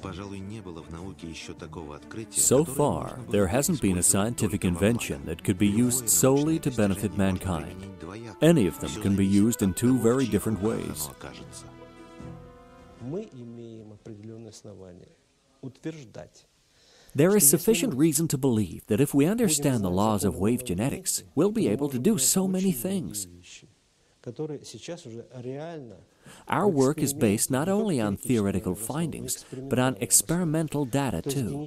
So far, there hasn't been a scientific invention that could be used solely to benefit mankind. Any of them can be used in two very different ways. There is sufficient reason to believe that if we understand the laws of wave genetics, we'll be able to do so many things. Our work is based not only on theoretical findings, but on experimental data too.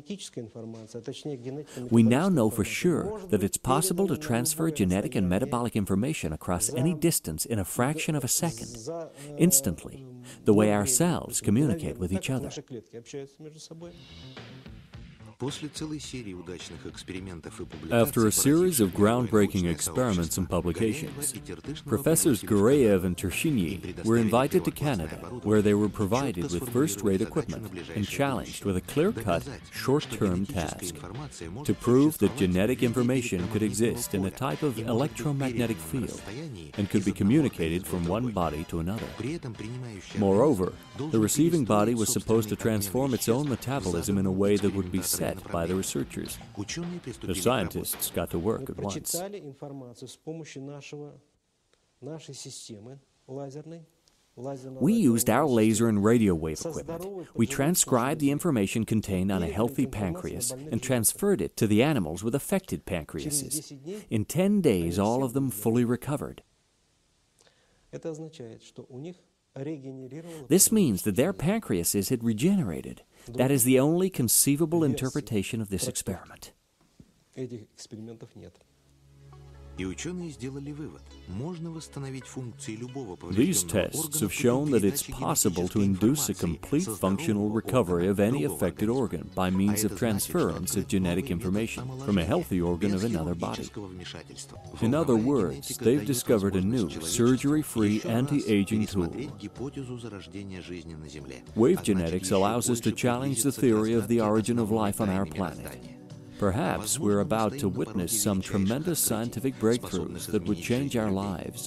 We now know for sure that it's possible to transfer genetic and metabolic information across any distance in a fraction of a second, instantly, the way our cells communicate with each other. After a series of groundbreaking experiments and publications, Professors Gureyev and Tershiny were invited to Canada, where they were provided with first-rate equipment and challenged with a clear-cut, short-term task to prove that genetic information could exist in a type of electromagnetic field and could be communicated from one body to another. Moreover, the receiving body was supposed to transform its own metabolism in a way that would be set by the researchers. The scientists got to work at once. We used our laser and radio wave equipment. We transcribed the information contained on a healthy pancreas and transferred it to the animals with affected pancreases. In 10 days, all of them fully recovered. This means that their pancreases had regenerated. That is the only conceivable interpretation of this experiment. These tests have shown that it's possible to induce a complete functional recovery of any affected organ by means of transference of genetic information from a healthy organ of another body. In other words, they've discovered a new surgery-free anti-aging tool. Wave genetics allows us to challenge the theory of the origin of life on our planet. Perhaps we're about to witness some tremendous scientific breakthroughs that would change our lives.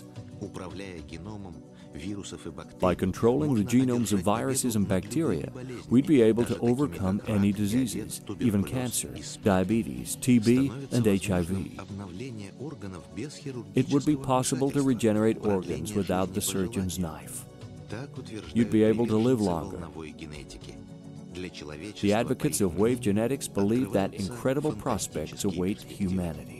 By controlling the genomes of viruses and bacteria, we'd be able to overcome any diseases, even cancer, diabetes, TB, and HIV. It would be possible to regenerate organs without the surgeon's knife. You'd be able to live longer. The advocates of wave genetics believe that incredible prospects await humanity.